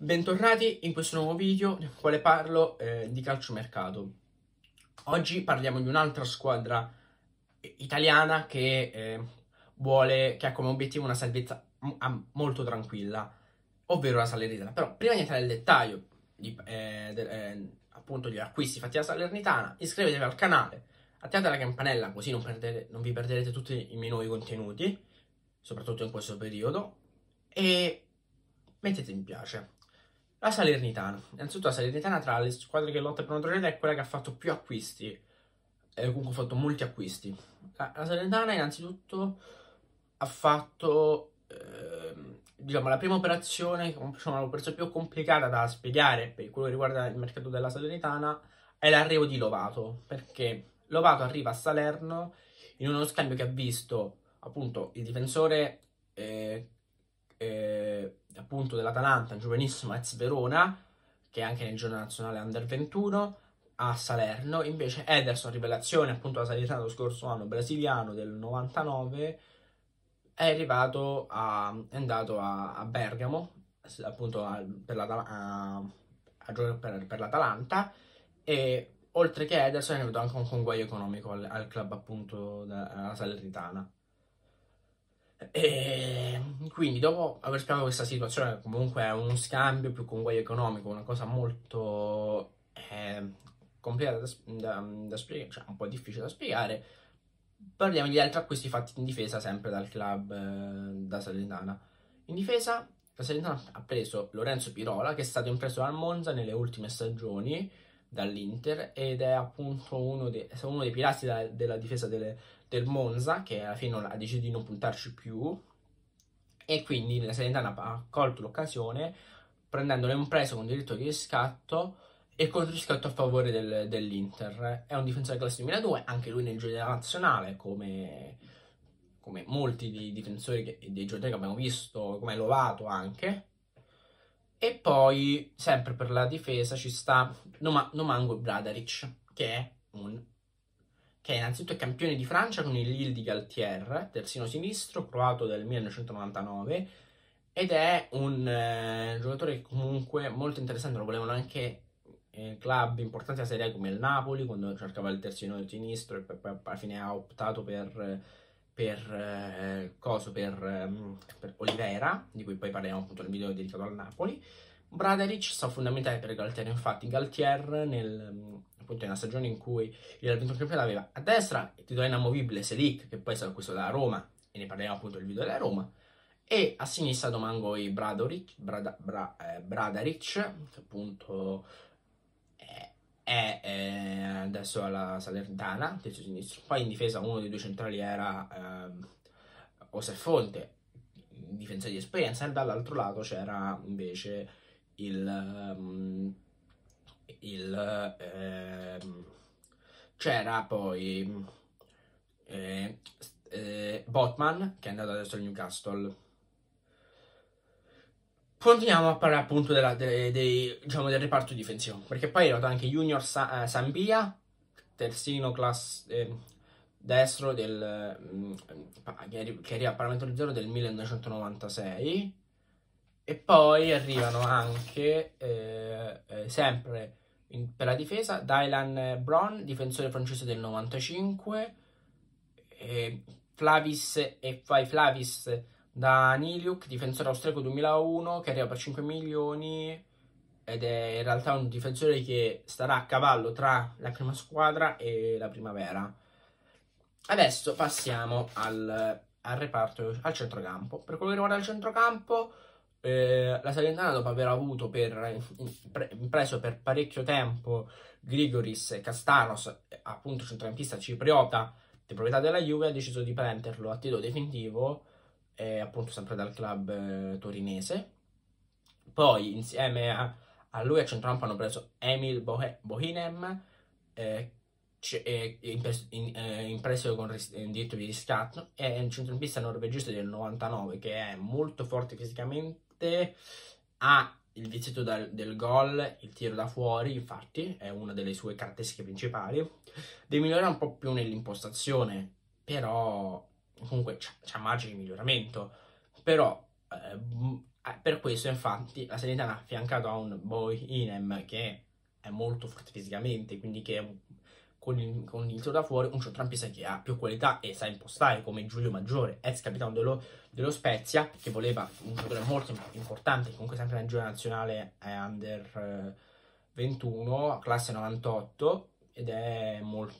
Bentornati in questo nuovo video nel quale parlo di calciomercato. Oggi parliamo di un'altra squadra italiana che ha come obiettivo una salvezza molto tranquilla, ovvero la Salernitana. Però prima di entrare nel dettaglio appunto degli acquisti fatti alla Salernitana, iscrivetevi al canale, attivate la campanella così non vi perderete tutti i miei nuovi contenuti, soprattutto in questo periodo, e mettete mi piace. La Salernitana. Innanzitutto la Salernitana tra le squadre che lotta per una trofietta è quella che ha fatto più acquisti. Comunque ha fatto molti acquisti. La Salernitana innanzitutto ha fatto diciamo la prima operazione, l'operazione più complicata da spiegare per quello che riguarda il mercato della Salernitana, è l'arrivo di Lovato, perché Lovato arriva a Salerno in uno scambio che ha visto appunto il difensore appunto dell'Atalanta, giovanissimo ex Verona, che è anche nel giorno nazionale Under 21, a Salerno. Invece Ederson, rivelazione appunto alla Salernitana lo scorso anno, brasiliano del 99, è andato a Bergamo, appunto a giocare per l'Atalanta, e oltre che Ederson è venuto anche un conguaglio economico al club appunto della Salernitana. E quindi dopo aver spiegato questa situazione, comunque è uno scambio più conguaglio economico, una cosa molto complicata da spiegare, cioè un po' difficile da spiegare. Parliamo di altri acquisti fatti in difesa sempre dal club da Salernitana. In difesa la Salernitana ha preso Lorenzo Pirola, che è stato impreso dal Monza nelle ultime stagioni dall'Inter ed è appunto uno dei pilastri della difesa del Monza, che alla fine ha deciso di non puntarci più, e quindi la Salernitana ha colto l'occasione prendendolo in prestito con diritto di riscatto e con riscatto a favore dell'Inter. È un difensore classe 2002, anche lui nel gioco della nazionale, come molti dei difensori dei giocatori che abbiamo visto, come Lovato anche. E poi, sempre per la difesa, ci sta Nomango Bradaric, che è innanzitutto campione di Francia con il Lille di Galtier, terzino sinistro, croato del 1999, ed è un giocatore comunque molto interessante. Lo volevano anche club importanti della Serie A come il Napoli, quando cercava il terzino sinistro, e poi alla fine ha optato per Oliveira, di cui poi parliamo appunto nel video dedicato al Napoli. Bradaric sta fondamentale per Galtier, infatti Galtier appunto nella stagione in cui il vinto il campionato aveva a destra il titolare inamovibile Selic, che poi è stato acquistato dalla Roma, e ne parliamo appunto nel video della Roma, e a sinistra Domangoj Bradaric, che appunto è adesso alla Salernitana, terzino sinistro. Poi in difesa uno dei due centrali era Josef Fonte, difensore di esperienza, e dall'altro lato c'era invece c'era poi Botman, che è andato adesso al Newcastle. Continuiamo a parlare appunto diciamo, del reparto difensivo, perché poi è arrivato anche Junior Sambia, terzino destro che arriva a parametro zero del 1996. E poi arrivano anche sempre per la difesa Dylan Brown, difensore francese del 95, Flavis da Niliuk, difensore austriaco 2001, che arriva per 5 milioni ed è in realtà un difensore che starà a cavallo tra la prima squadra e la primavera. Adesso passiamo al reparto, al centrocampo. Per quello che riguarda il centrocampo, la Salernitana, dopo aver avuto preso per parecchio tempo Grigoris e Castanos, appunto centrocampista cipriota di proprietà della Juve, ha deciso di prenderlo a titolo definitivo, appunto sempre dal club torinese. Poi insieme a lui a centrocampo hanno preso Emil Bohinem, in prestito con diritto di riscatto, è un centrocampista norvegese del 99 che è molto forte fisicamente, ha il vizietto del gol, il tiro da fuori, infatti è una delle sue caratteristiche principali. Deve migliorare un po' più nell'impostazione, però comunque c'è margine di miglioramento, però Per questo, infatti, la Salernitana, affiancato a un Bohinem che è molto forte fisicamente, quindi che con il tiro da fuori, un centrocampista che ha più qualità e sa impostare, come Giulio Maggiore, ex capitano dello Spezia, che voleva un giocatore molto importante, comunque sempre nella giovane nazionale under 21, classe 98, ed è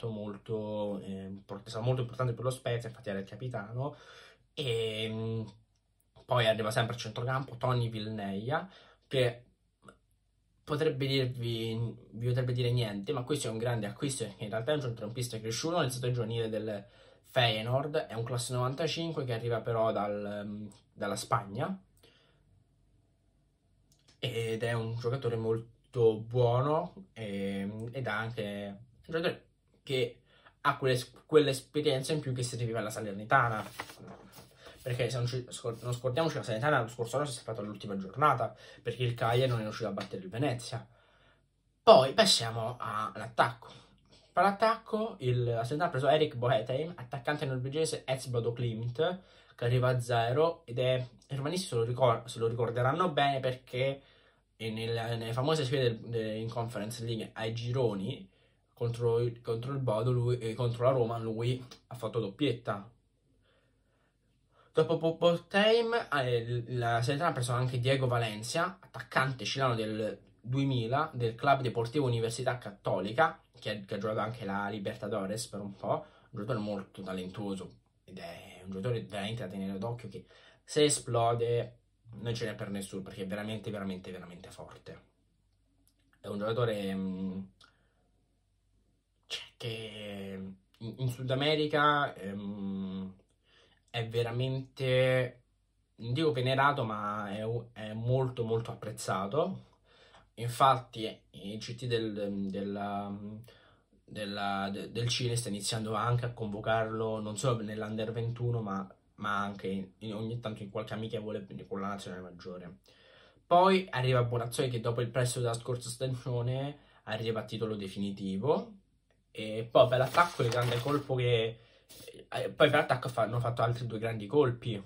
sarà molto importante per lo Spezia, infatti era il capitano. E poi arriva sempre a centrocampo Tony Vilneia, che vi potrebbe dire niente, ma questo è un grande acquisto, perché in realtà è un centrocampista cresciuto nel settore giovanile del Feyenoord, è un classe 95 che arriva però dalla Spagna, ed è un giocatore molto buono, ed ha anche un giocatore che ha quell'esperienza in più che serviva alla Salernitana, perché se non scordiamoci, la Salernitana lo scorso anno si è salvata all'ultima giornata perché il Cagliari non è riuscito a battere il Venezia. Poi passiamo all'attacco. Per l'attacco la Salernitana ha preso Erik Boetheim, attaccante norvegese ex Bodo Glimt, che arriva a 0, ed i romanisti se lo ricorderanno bene perché nelle famose sfide in Conference League ai gironi contro il Bodo, contro la Roma, lui ha fatto doppietta. Dopo Boetheim, la Salernitana ha preso anche Diego Valencia, attaccante cileno del 2000 del Club Deportivo Università Cattolica, che ha giocato anche la Libertadores per un po', un giocatore molto talentuoso ed è un giocatore veramente da tenere d'occhio, che se esplode non ce n'è per nessuno, perché è veramente, veramente, veramente forte. È un giocatore che in Sud America è veramente, non dico venerato, ma è molto molto apprezzato. Infatti i CT del Cile sta iniziando anche a convocarlo non solo nell'Under 21, ma anche ogni tanto in qualche amichevole con la nazionale maggiore. Poi arriva Bonazzoli, che dopo il prestito della scorsa stagione arriva a titolo definitivo. E poi per l'attacco il grande colpo poi per l'attacco hanno fatto altri due grandi colpi,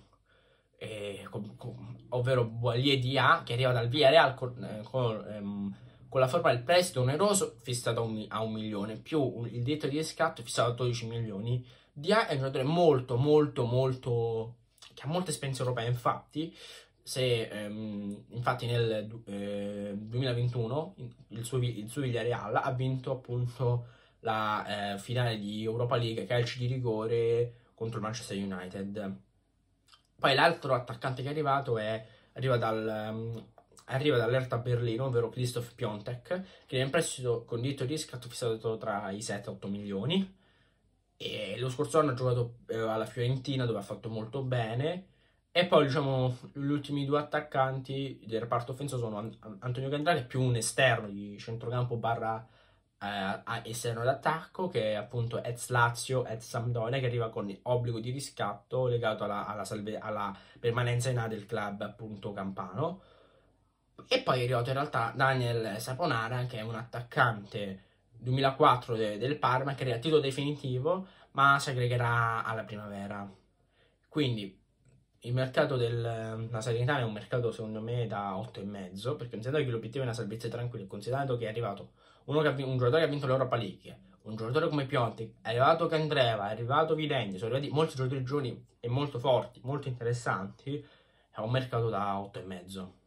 ovvero Boalier Dia, che arriva dal Villarreal con la forma del prestito oneroso fissato a 1 milione, più il diritto di riscatto fissato a 12 milioni. Dia è un giocatore molto, molto, molto, che ha molte esperienze europee, infatti nel 2021 il suo Villarreal ha vinto appunto la finale di Europa League calci di rigore contro il Manchester United. Poi l'altro attaccante che è arrivato arriva dall'Hertha Berlino, ovvero Christoph Piontek, che è in prestito con diritto di riscatto fissato tra i 7 e 8 milioni. E lo scorso anno ha giocato alla Fiorentina, dove ha fatto molto bene. E poi, diciamo, gli ultimi due attaccanti del reparto offensivo sono Antonio Candrare, più un esterno di centrocampo barra esterno d'attacco, che è appunto ex Lazio, ex Sampdoria, che arriva con obbligo di riscatto legato alla permanenza in A del club appunto campano. E poi è arrivato in realtà Daniel Saponara, che è un attaccante 2004 del Parma, che è a titolo definitivo, ma si aggregherà alla primavera. Quindi il mercato della Salernitana è un mercato secondo me da 8,5, perché considerando che l'obiettivo è una salvezza tranquilla, considerando che è arrivato un giocatore che ha vinto l'Europa League, un giocatore come Piontek, è arrivato Candreva, è arrivato Vilegni, sono arrivati molti giocatori giovani e molto forti, molto interessanti, è un mercato da 8,5.